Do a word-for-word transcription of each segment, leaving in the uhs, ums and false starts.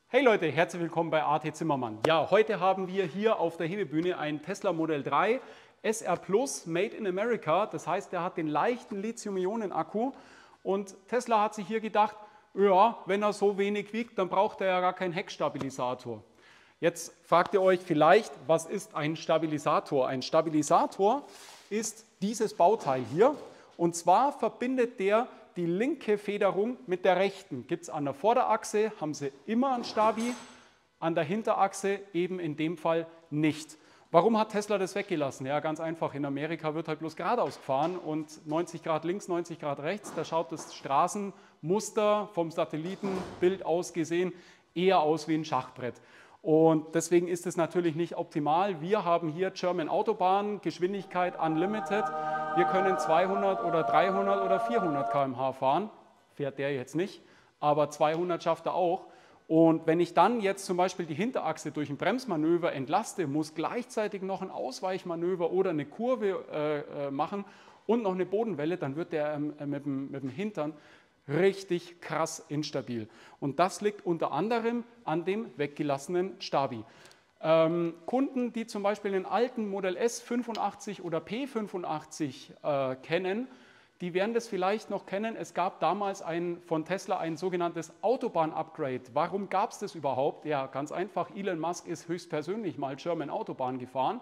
Hey Leute, herzlich willkommen bei A T Zimmermann. Ja, heute haben wir hier auf der Hebebühne ein Tesla Model drei S R Plus Made in America. Das heißt, der hat den leichten Lithium-Ionen-Akku und Tesla hat sich hier gedacht, ja, wenn er so wenig wiegt, dann braucht er ja gar keinen Heckstabilisator. Jetzt fragt ihr euch vielleicht, was ist ein Stabilisator? Ein Stabilisator ist dieses Bauteil hier und zwar verbindet der die linke Federung mit der rechten. Gibt es an der Vorderachse, haben sie immer einen Stabi, an der Hinterachse eben in dem Fall nicht. Warum hat Tesla das weggelassen? Ja, ganz einfach, in Amerika wird halt bloß geradeaus gefahren und neunzig Grad links, neunzig Grad rechts, da schaut das Straßenmuster vom Satellitenbild aus gesehen eher aus wie ein Schachbrett. Und deswegen ist es natürlich nicht optimal. Wir haben hier German Autobahn, Geschwindigkeit Unlimited. Wir können zweihundert oder dreihundert oder vierhundert Kilometer pro Stunde fahren. Fährt der jetzt nicht, aber zweihundert schafft er auch. Und wenn ich dann jetzt zum Beispiel die Hinterachse durch ein Bremsmanöver entlaste, muss gleichzeitig noch ein Ausweichmanöver oder eine Kurve äh, machen und noch eine Bodenwelle, dann wird der äh, mit, dem, mit dem Hintern richtig krass instabil. Und das liegt unter anderem an dem weggelassenen Stabi. Ähm, Kunden, die zum Beispiel den alten Model S fünfundachtzig oder P fünfundachtzig äh, kennen, die werden das vielleicht noch kennen. Es gab damals ein, von Tesla ein sogenanntes Autobahn-Upgrade. Warum gab es das überhaupt? Ja, ganz einfach. Elon Musk ist höchstpersönlich mal German Autobahn gefahren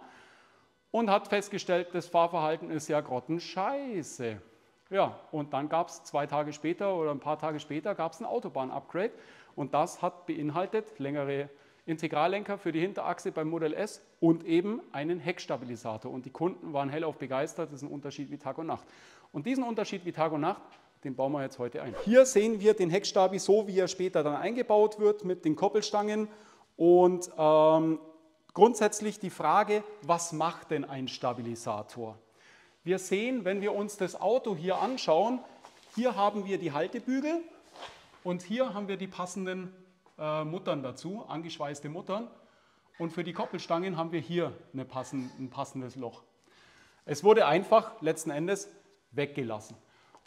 und hat festgestellt, das Fahrverhalten ist ja grottenscheiße. Ja, und dann gab es zwei Tage später oder ein paar Tage später gab es ein Autobahn-Upgrade und das hat beinhaltet längere Integrallenker für die Hinterachse beim Model S und eben einen Heckstabilisator. Und die Kunden waren hellauf begeistert, das ist ein Unterschied wie Tag und Nacht. Und diesen Unterschied wie Tag und Nacht, den bauen wir jetzt heute ein. Hier sehen wir den Heckstabi so, wie er später dann eingebaut wird mit den Koppelstangen und ähm, grundsätzlich die Frage, was macht denn ein Stabilisator? Wir sehen, wenn wir uns das Auto hier anschauen, hier haben wir die Haltebügel und hier haben wir die passenden äh, Muttern dazu, angeschweißte Muttern. Und für die Koppelstangen haben wir hier eine passen, ein passendes Loch. Es wurde einfach letzten Endes weggelassen.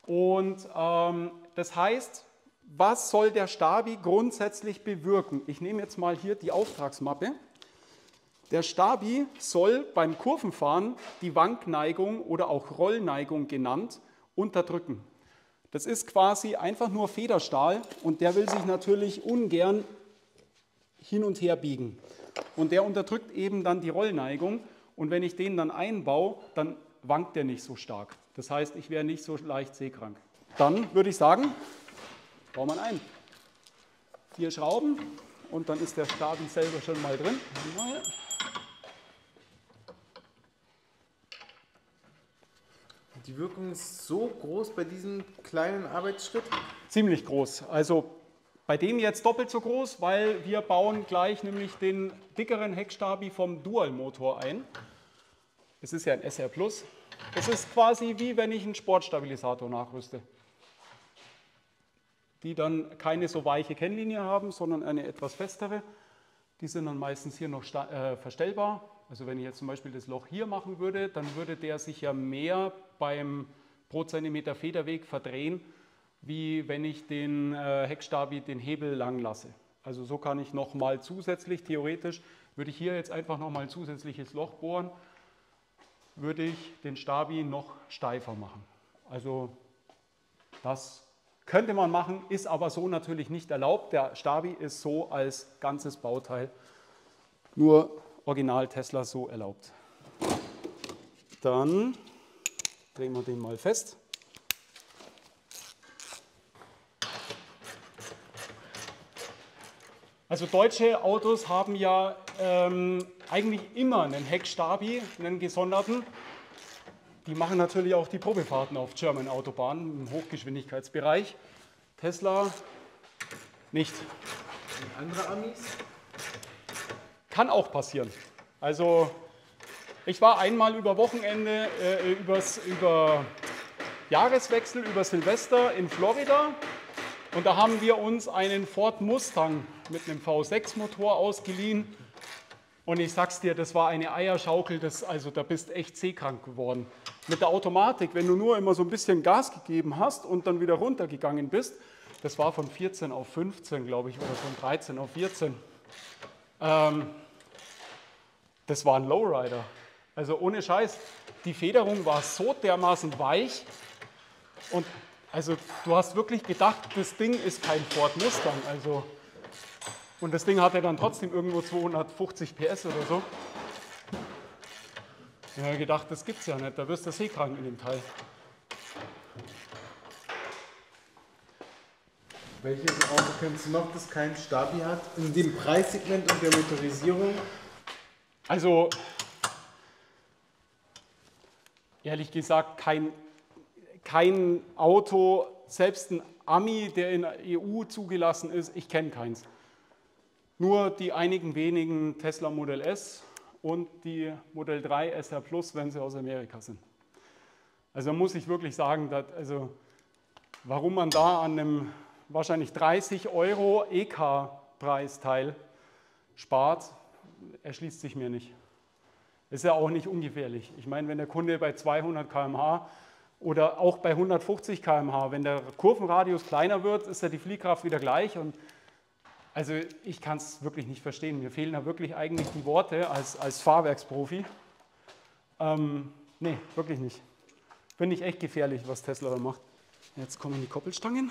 Und ähm, das heißt, was soll der Stabi grundsätzlich bewirken? Ich nehme jetzt mal hier die Auftragsmappe. Der Stabi soll beim Kurvenfahren die Wankneigung oder auch Rollneigung genannt unterdrücken. Das ist quasi einfach nur Federstahl und der will sich natürlich ungern hin und her biegen. Und der unterdrückt eben dann die Rollneigung und wenn ich den dann einbaue, dann wankt der nicht so stark. Das heißt, ich wäre nicht so leicht seekrank. Dann würde ich sagen, bauen wir ein. Vier Schrauben und dann ist der Stabi selber schon mal drin. Die Wirkung ist so groß bei diesem kleinen Arbeitsschritt? Ziemlich groß. Also bei dem jetzt doppelt so groß, weil wir bauen gleich nämlich den dickeren Heckstabi vom Dual-Motor ein. Es ist ja ein S R Plus. Es ist quasi wie wenn ich einen Sportstabilisator nachrüste. Die dann keine so weiche Kennlinie haben, sondern eine etwas festere. Die sind dann meistens hier noch äh, verstellbar. Also wenn ich jetzt zum Beispiel das Loch hier machen würde, dann würde der sich ja mehr beim pro Zentimeter Federweg verdrehen, wie wenn ich den äh, Heckstabi, den Hebel lang lasse. Also so kann ich nochmal zusätzlich, theoretisch, würde ich hier jetzt einfach nochmal ein zusätzliches Loch bohren, würde ich den Stabi noch steifer machen. Also das könnte man machen, ist aber so natürlich nicht erlaubt. Der Stabi ist so als ganzes Bauteil nur Original Tesla so erlaubt. Dann drehen wir den mal fest. Also deutsche Autos haben ja ähm, eigentlich immer einen Heckstabi, einen gesonderten. Die machen natürlich auch die Probefahrten auf German Autobahnen im Hochgeschwindigkeitsbereich. Tesla nicht. Und andere Amis? Kann auch passieren. Also ich war einmal über Wochenende, äh, übers, über Jahreswechsel, über Silvester in Florida und da haben wir uns einen Ford Mustang mit einem V sechs Motor ausgeliehen und ich sag's dir, das war eine Eierschaukel, das, also da bist echt seekrank geworden. Mit der Automatik, wenn du nur immer so ein bisschen Gas gegeben hast und dann wieder runtergegangen bist, das war von vierzehn auf fünfzehn, glaube ich, oder von dreizehn auf vierzehn. Ähm, das war ein Lowrider. Also ohne Scheiß, die Federung war so dermaßen weich und also du hast wirklich gedacht, das Ding ist kein Ford Mustang. Also, und das Ding hatte dann trotzdem irgendwo zweihundertfünfzig P S oder so. Ich habe gedacht, das gibt's ja nicht, da wirst du seekrank in dem Teil. Welches Auto kennst du noch, das keinen Stabi hat? In dem Preissegment und der Motorisierung? Also, ehrlich gesagt, kein, kein Auto, selbst ein Ami, der in der E U zugelassen ist, ich kenne keins. Nur die einigen wenigen Tesla Model S und die Model drei S R Plus, wenn sie aus Amerika sind. Also muss ich wirklich sagen, dass, also, warum man da an einem wahrscheinlich dreißig Euro E K-Preisteil spart, erschließt sich mir nicht. Ist ja auch nicht ungefährlich. Ich meine, wenn der Kunde bei zweihundert Kilometer pro Stunde oder auch bei hundertfünfzig Kilometer pro Stunde, wenn der Kurvenradius kleiner wird, ist ja die Fliehkraft wieder gleich. Und also ich kann es wirklich nicht verstehen. Mir fehlen da wirklich eigentlich die Worte als, als Fahrwerksprofi. Ähm, nee, wirklich nicht. Finde ich echt gefährlich, was Tesla da macht. Jetzt kommen die Koppelstangen.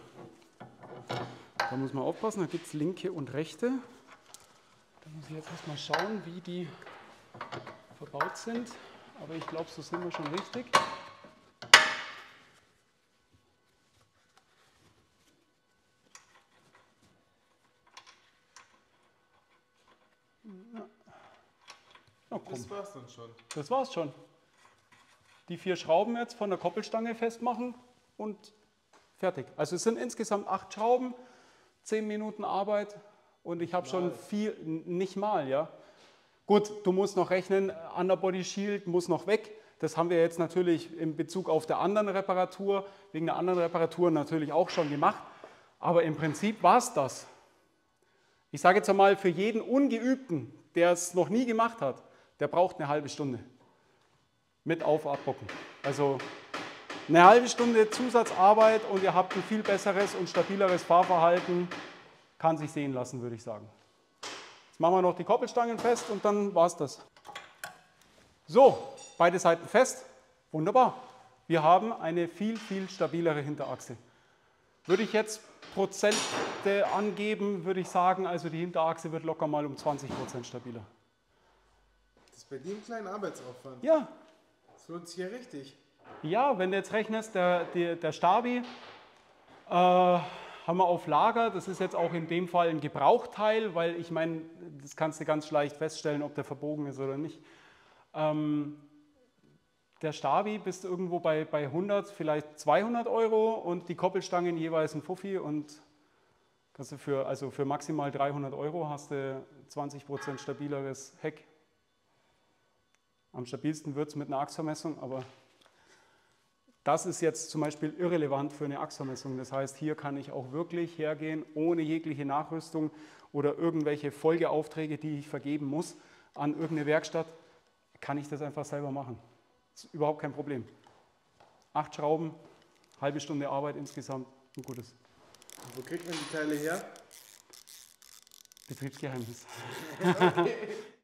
Da muss man aufpassen, da gibt es linke und rechte. Da muss ich jetzt erstmal schauen, wie die verbaut sind. Aber ich glaube, so sind wir schon richtig. Ja, Das war's dann schon. Das war's schon. Die vier Schrauben jetzt von der Koppelstange festmachen und fertig. Also es sind insgesamt acht Schrauben, zehn Minuten Arbeit und ich habe schon viel, nicht mal, ja. Gut, du musst noch rechnen, Underbody Shield muss noch weg. Das haben wir jetzt natürlich in Bezug auf der anderen Reparatur, wegen der anderen Reparatur natürlich auch schon gemacht. Aber im Prinzip war es das. Ich sage jetzt einmal, für jeden Ungeübten, der es noch nie gemacht hat, der braucht eine halbe Stunde. Mit Auf- und Abbocken. Also eine halbe Stunde Zusatzarbeit und ihr habt ein viel besseres und stabileres Fahrverhalten. Kann sich sehen lassen, würde ich sagen. Jetzt machen wir noch die Koppelstangen fest und dann war es das. So, beide Seiten fest. Wunderbar. Wir haben eine viel, viel stabilere Hinterachse. Würde ich jetzt Prozente angeben, würde ich sagen, also die Hinterachse wird locker mal um zwanzig Prozent stabiler. Das ist bei dir ein kleiner Arbeitsaufwand. Ja. Das lohnt sich ja richtig. Ja, wenn du jetzt rechnest, der, der, der Stabi äh, haben wir auf Lager. Das ist jetzt auch in dem Fall ein Gebrauchteil, weil ich meine, das kannst du ganz leicht feststellen, ob der verbogen ist oder nicht. Ähm, der Stabi bist du irgendwo bei, bei hundert, vielleicht zweihundert Euro und die Koppelstangen jeweils ein Fuffi und kannst du für, also für maximal dreihundert Euro hast du zwanzig Prozent stabileres Heck. Am stabilsten wird es mit einer Achsvermessung, aber das ist jetzt zum Beispiel irrelevant für eine Achsvermessung. Das heißt, hier kann ich auch wirklich hergehen, ohne jegliche Nachrüstung oder irgendwelche Folgeaufträge, die ich vergeben muss an irgendeine Werkstatt, kann ich das einfach selber machen. Das ist überhaupt kein Problem. Acht Schrauben, halbe Stunde Arbeit insgesamt, ein gutes. Und wo kriegt man die Teile her? Betriebsgeheimnis.